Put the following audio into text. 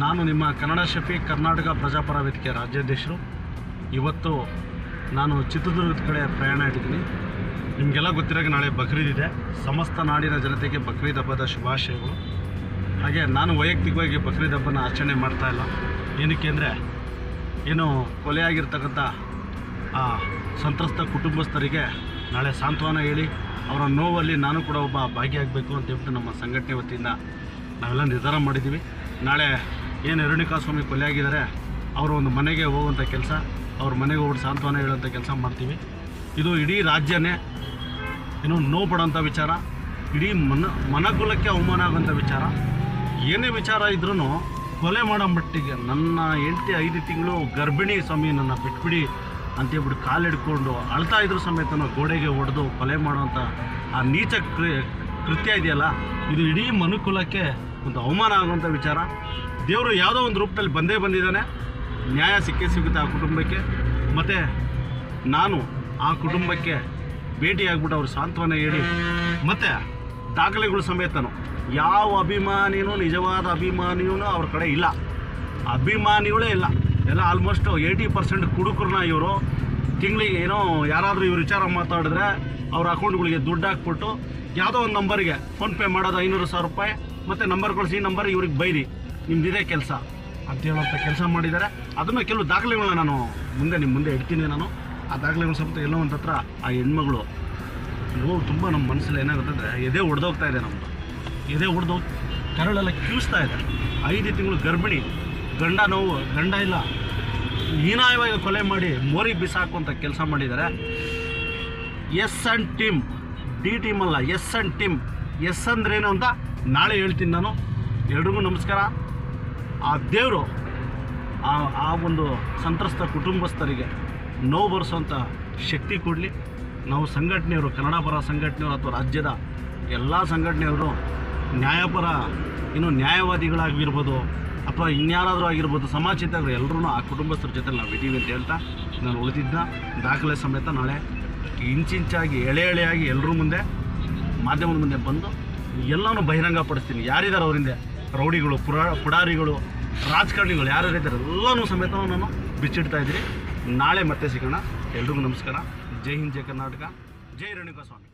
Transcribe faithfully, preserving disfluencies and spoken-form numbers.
ನಾನು ನಿಮ್ಮ ಕನ್ನಡ ಶಫೀಕ್ ಕರ್ನಾಟಕ ಪ್ರಜಾಪರ ವೇದಿಕೆ ರಾಜ್ಯಾಧ್ಯಕ್ಷರು. ಇವತ್ತು ನಾನು ಚಿತ್ರದುರ್ಗದ ಕಡೆ ಪ್ರಯಾಣ ಇಟ್ಟಿದ್ದೀನಿ. ನಿಮಗೆಲ್ಲ ಗೊತ್ತಿರೋಗೆ ನಾಳೆ ಬಕ್ರೀದ್ ಇದೆ. ಸಮಸ್ತ ನಾಡಿನ ಜನತೆಗೆ ಬಕ್ರೀದ್ ಹಬ್ಬದ ಶುಭಾಶಯಗಳು. ಹಾಗೆ ನಾನು ವೈಯಕ್ತಿಕವಾಗಿ ಬಕ್ರೀದ್ ಹಬ್ಬನ ಆಚರಣೆ ಮಾಡ್ತಾಯಿಲ್ಲ. ಏನಕ್ಕೆ ಅಂದರೆ ಏನು ಕೊಲೆಯಾಗಿರ್ತಕ್ಕಂಥ ಆ ಸಂತ್ರಸ್ತ ಕುಟುಂಬಸ್ಥರಿಗೆ ನಾಳೆ ಸಾಂತ್ವನ ಹೇಳಿ ಅವರ ನೋವಲ್ಲಿ ನಾನು ಕೂಡ ಒಬ್ಬ ಭಾಗಿಯಾಗಬೇಕು ಅಂತ ಹೇಳ್ಬಿಟ್ಟು ನಮ್ಮ ಸಂಘಟನೆ ವತಿಯಿಂದ ನಾವೆಲ್ಲ ನಿರ್ಧಾರ ಮಾಡಿದ್ದೀವಿ. ನಾಳೆ ಏನು ರೇಣುಕಾಸ್ವಾಮಿ ಕೊಲೆಯಾಗಿದ್ದಾರೆ ಅವರು ಒಂದು ಮನೆಗೆ ಹೋಗುವಂಥ ಕೆಲಸ, ಅವ್ರ ಮನೆಗೆ ಹೋಗ್ಬಿಟ್ಟು ಸಾಂತ್ವನ ಹೇಳುವಂಥ ಕೆಲಸ ಮಾಡ್ತೀವಿ. ಇದು ಇಡೀ ರಾಜ್ಯನೇ ಏನು ನೋವು ಪಡೋಂಥ ವಿಚಾರ, ಇಡೀ ಮನ ಮನಕುಲಕ್ಕೆ ಅವಮಾನ ಆಗೋಂಥ ವಿಚಾರ. ಏನೇ ವಿಚಾರ ಇದ್ರೂ ಕೊಲೆ ಮಾಡೋ ಮಟ್ಟಿಗೆ ನನ್ನ ಹೆಂಡತಿ ಐದು ತಿಂಗಳು ಗರ್ಭಿಣಿ ಸ್ವಾಮಿ ನನ್ನ ಬಿಟ್ಬಿಡಿ ಅಂತೇಳ್ಬಿಟ್ಟು ಕಾಲಿಡ್ಕೊಂಡು ಅಳ್ತಾ ಇದ್ರು ಸಮೇತ ಗೋಡೆಗೆ ಹೊಡೆದು ಕೊಲೆ ಮಾಡುವಂಥ ಆ ನೀಚ ಕೃತ್ಯ ಇದೆಯಲ್ಲ, ಇದು ಇಡೀ ಮನುಕುಲಕ್ಕೆ ಒಂದು ಅವಮಾನ ಆಗುವಂಥ ವಿಚಾರ. ದೇವರು ಯಾವುದೋ ಒಂದು ರೂಪದಲ್ಲಿ ಬಂದೇ ಬಂದಿದ್ದಾನೆ. ನ್ಯಾಯ ಸಿಕ್ಕೇ ಸಿಗುತ್ತೆ ಆ ಕುಟುಂಬಕ್ಕೆ. ಮತ್ತು ನಾನು ಆ ಕುಟುಂಬಕ್ಕೆ ಭೇಟಿಯಾಗ್ಬಿಟ್ಟು ಅವ್ರ ಸಾಂತ್ವನ ಹೇಳಿ ಮತ್ತು ದಾಖಲೆಗಳು ಸಮೇತನು ಯಾವ ಅಭಿಮಾನಿನೂ ನಿಜವಾದ ಅಭಿಮಾನಿಯೂ ಅವ್ರ ಕಡೆ ಇಲ್ಲ, ಅಭಿಮಾನಿಗಳೇ ಇಲ್ಲ. ಎಲ್ಲ ಆಲ್ಮೋಸ್ಟ್ ಏಯ್ಟಿ ಪರ್ಸೆಂಟ್ ಕುಡುಕರನ್ನ ಇವರು ತಿಂಗಳಿಗೆ ಏನೋ ಯಾರಾದರೂ ಇವ್ರ ವಿಚಾರ ಮಾತಾಡಿದ್ರೆ ಅವ್ರ ಅಕೌಂಟ್ಗಳಿಗೆ ದುಡ್ಡು ಹಾಕ್ಬಿಟ್ಟು ಯಾವುದೋ ಒಂದು ನಂಬರ್ಗೆ ಫೋನ್ಪೇ ಮಾಡೋದು ಐನೂರು ಸಾವಿರ ರೂಪಾಯಿ ಮತ್ತು ನಂಬರ್ ಕಳಿಸಿ ಈ ನಂಬರ್ ಇವ್ರಿಗೆ ಬೈರಿ ನಿಮ್ಮದಿದೆ ಕೆಲಸ ಅಂತ ಹೇಳುವಂಥ ಕೆಲಸ ಮಾಡಿದ್ದಾರೆ. ಅದನ್ನು ಕೆಲವು ದಾಖಲೆಗಳನ್ನ ನಾನು ಮುಂದೆ ನಿಮ್ಮ ಮುಂದೆ ಇಡ್ತೀನಿ. ನಾನು ಆ ದಾಖಲೆಗಳು ಸಮೇತ ಎಲ್ಲೋ ಒಂದು ಹತ್ರ ಆ ಹೆಣ್ಮಗಳು ನೋವು ತುಂಬ ನಮ್ಮ ಮನಸ್ಸಲ್ಲಿ ಏನಾಗುತ್ತೆ ಅಂದರೆ ಎದೆ ಒಡೆದೋಗ್ತಾ ಇದೆ. ನಮ್ಮದು ಎದೆ ಒಡೆದೋಗಿ ಕರಳೆಲ್ಲ ಕಿವಿಸ್ತಾ ಇದೆ. ಐದು ತಿಂಗಳು ಗರ್ಭಿಣಿ, ಗಂಡ ನೋವು, ಗಂಡ ಇಲ್ಲ, ಹೀನಾಯವಾಗಿ ಕೊಲೆ ಮಾಡಿ ಮೋರಿ ಬಿಸಾಕುವಂಥ ಕೆಲಸ ಮಾಡಿದ್ದಾರೆ. S and team, D team ಅಲ್ಲ, ಎಸ್ ಆ್ಯಂಡ್ ಟೀಮ್. ಎಸ್ ಅಂದ್ರೇನು ಅಂತ ನಾಳೆ ಹೇಳ್ತೀನಿ ನಾನು. ಎಲ್ರಿಗೂ ನಮಸ್ಕಾರ. ಆ ದೇವರು ಆ ಆ ಒಂದು ಸಂತ್ರಸ್ತ ಕುಟುಂಬಸ್ಥರಿಗೆ ನೋವು ಬರೆಸೋಂಥ ಶಕ್ತಿ ಕೊಡಲಿ. ನಾವು ಸಂಘಟನೆಯವರು, ಕನ್ನಡ ಪರ ಸಂಘಟನೆಯವರು ಅಥವಾ ರಾಜ್ಯದ ಎಲ್ಲ ಸಂಘಟನೆಯವರು ನ್ಯಾಯಪರ ಇನ್ನು ನ್ಯಾಯವಾದಿಗಳಾಗಿರ್ಬೋದು ಅಥವಾ ಇನ್ಯಾರಾದರೂ ಆಗಿರ್ಬೋದು, ಸಮಾಜಹಿತರು ಎಲ್ಲರೂ ಆ ಕುಟುಂಬಸ್ಥರ ಜೊತೆ ನಾವು ಇದ್ದೀವಿ ಅಂತ ಹೇಳ್ತಾ ನಾನು ಉಳಿದಿದ್ದ ದಾಖಲೆ ಸಮೇತ ನಾಳೆ ಇಂಚಿಂಚಾಗಿ ಎಳೆ ಎಳೆಯಾಗಿ ಎಲ್ಲರೂ ಮುಂದೆ ಮಾಧ್ಯಮದ ಮುಂದೆ ಬಂದು ಎಲ್ಲನೂ ಬಹಿರಂಗಪಡಿಸ್ತೀನಿ. ಯಾರಿದ್ದಾರೆ ಅವರಿಂದ ರೌಡಿಗಳು, ಪುರಾ ಪುಡಾರಿಗಳು, ರಾಜಕಾರಣಿಗಳು ಯಾರ್ಯಾರಿದ್ದಾರೆ ಎಲ್ಲನೂ ಸಮೇತ ನಾನು ಬಿಚ್ಚಿಡ್ತಾ ಇದ್ದೀನಿ. ನಾಳೆ ಮತ್ತೆ ಸಿಗೋಣ. ಎಲ್ರಿಗೂ ನಮಸ್ಕಾರ. ಜೈ ಹಿಂದ್, ಜೈ ಕರ್ನಾಟಕ, ಜೈ ರೇಣುಕಾಸ್ವಾಮಿ.